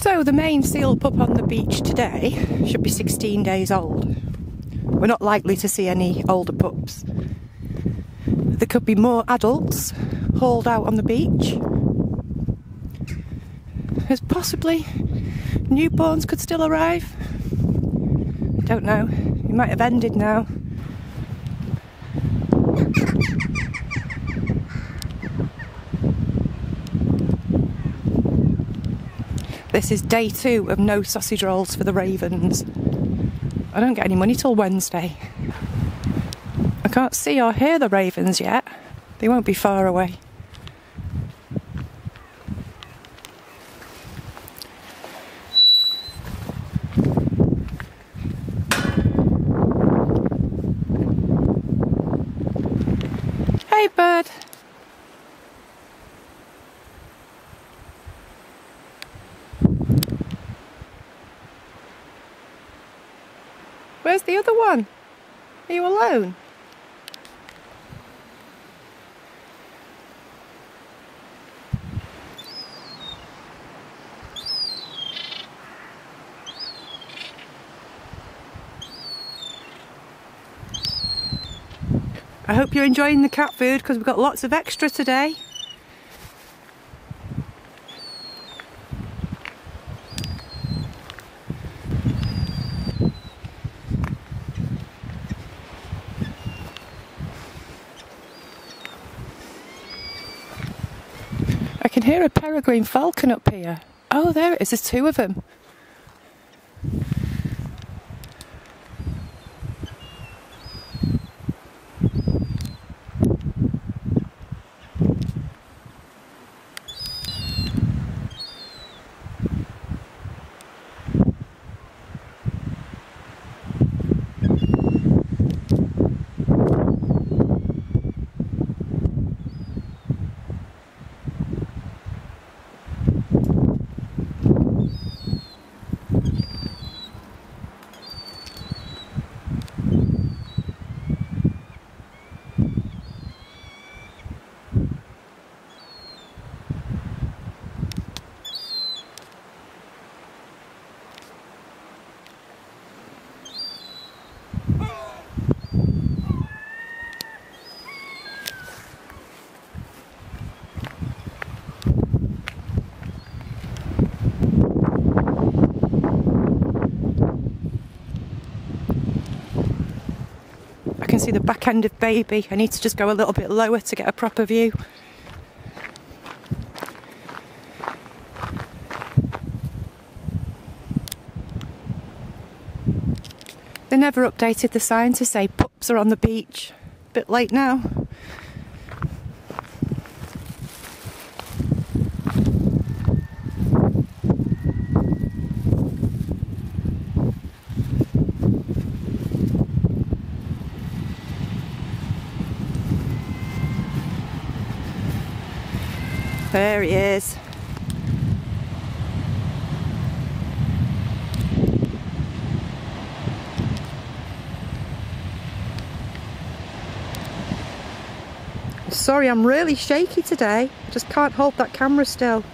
So the main seal pup on the beach today should be 16 days old. We're not likely to see any older pups. There could be more adults hauled out on the beach. There's possibly newborns could still arrive. I don't know. It might have ended now. This is day 2 of no sausage rolls for the ravens. I don't get any money till Wednesday. I can't see or hear the ravens yet. They won't be far away. Hey, bird. Where's the other one? Are you alone? I hope you're enjoying the cat food because we've got lots of extra today. I can hear a peregrine falcon up here. Oh, there it is, there's 2 of them. I can see the back end of baby. I need to just go a little bit lower to get a proper view. They never updated the sign to say pups are on the beach. Bit late now. There he is. Sorry, I'm really shaky today. Just can't hold that camera still.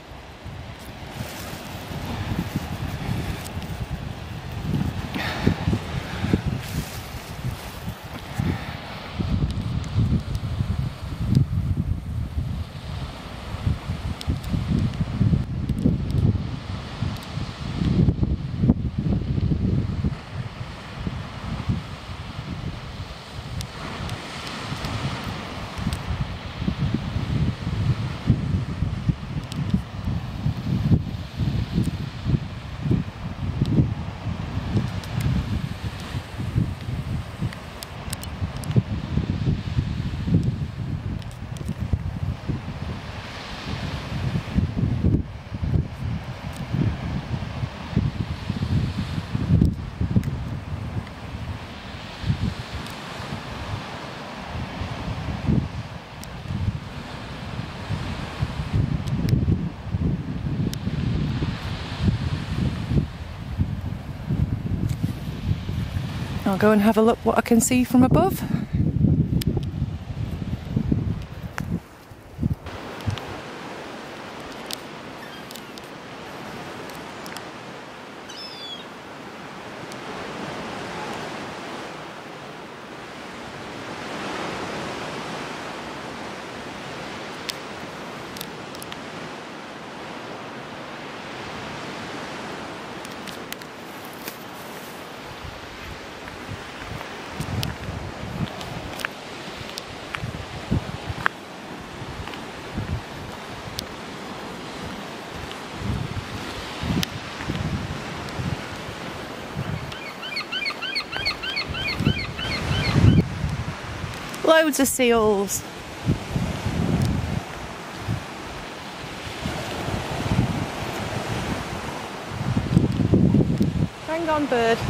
I'll go and have a look what I can see from above. Loads of seals. Hang on, bird.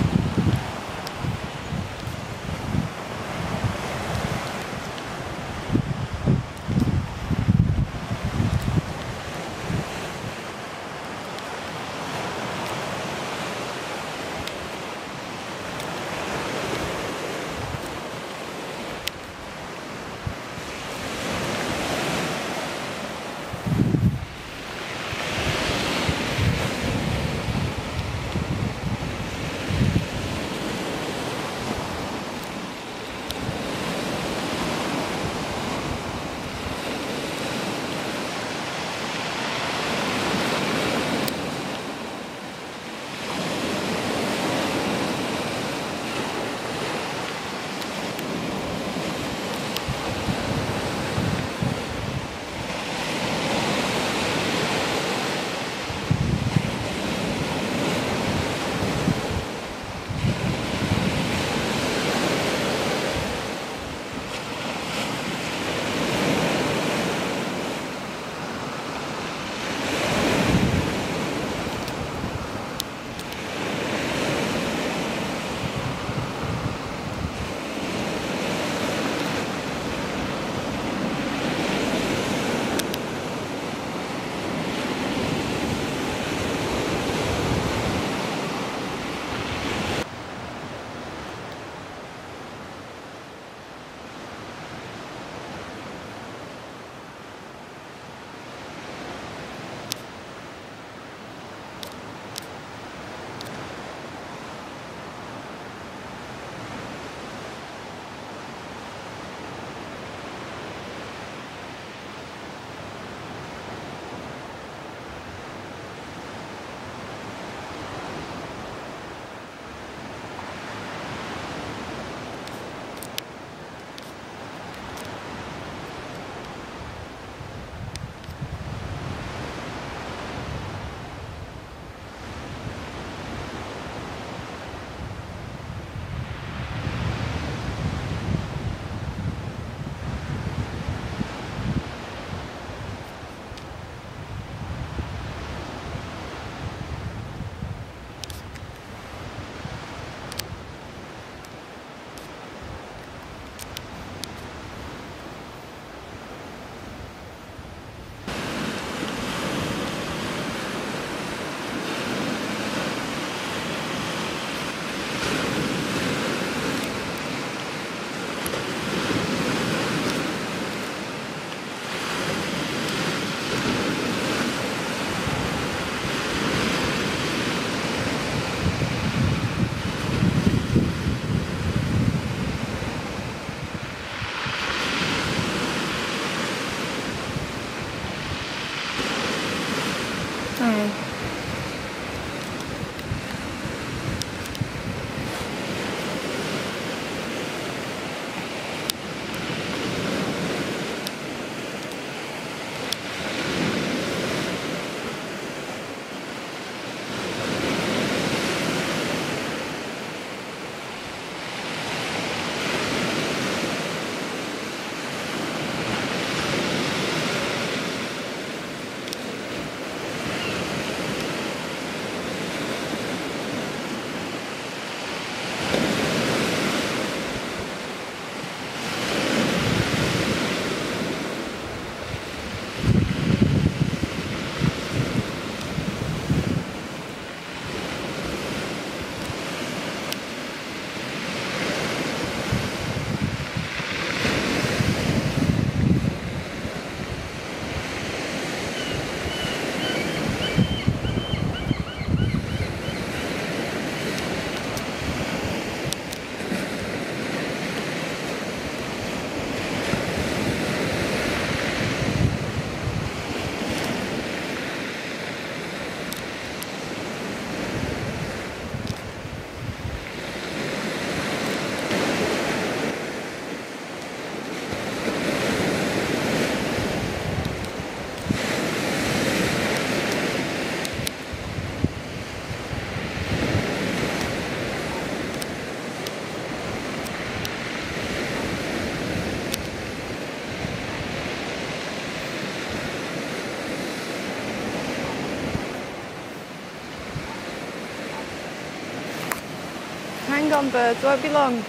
Hang on, birds, won't be long.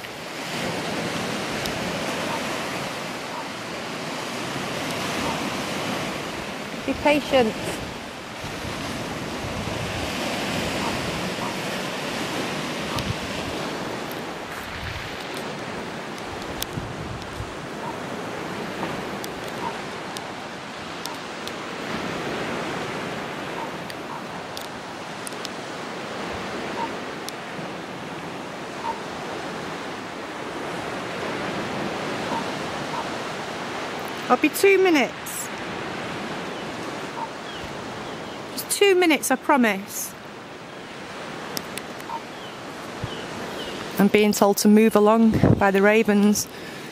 Be patient. I'll be 2 minutes. Just 2 minutes, I promise. I'm being told to move along by the ravens.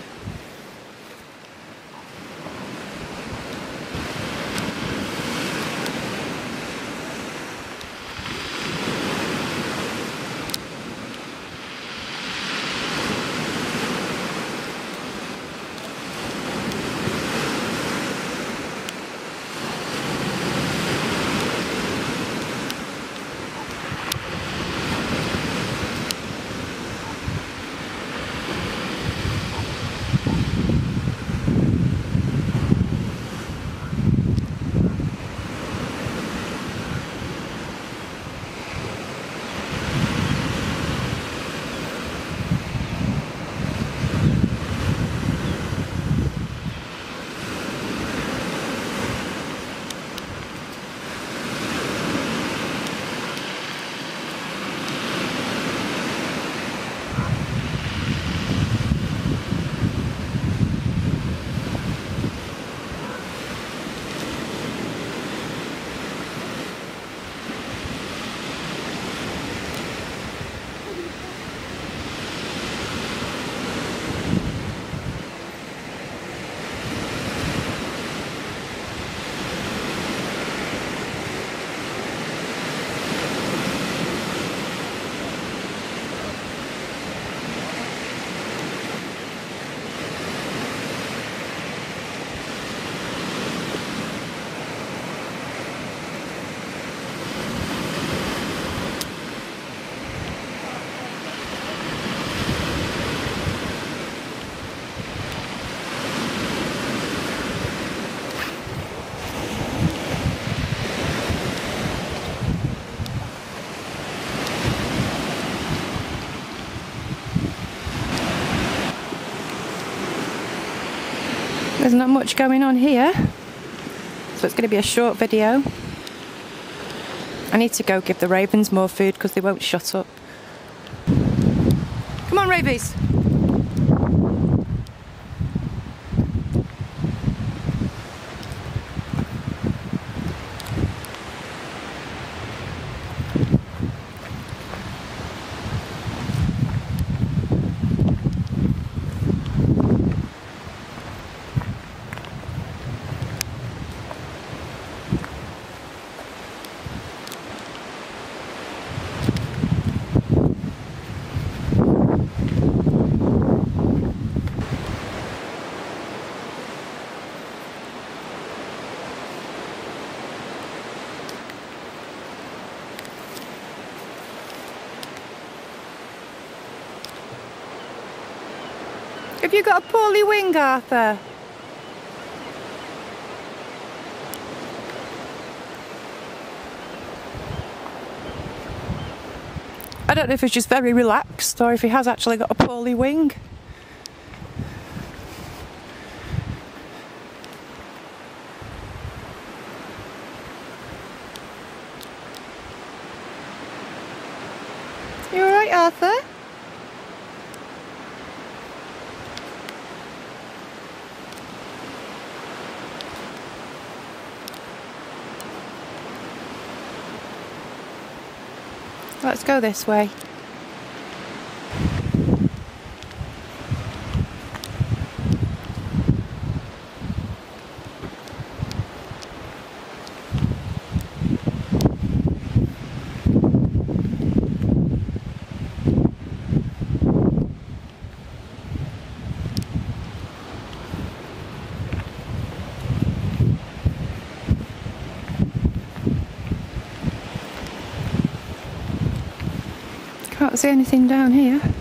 There's not much going on here, so it's going to be a short video. I need to go give the ravens more food because they won't shut up. Come on, ravies! Have you got a poorly wing, Arthur? I don't know if he's just very relaxed or if he has actually got a poorly wing. You alright, Arthur? Let's go this way. Can't see anything down here.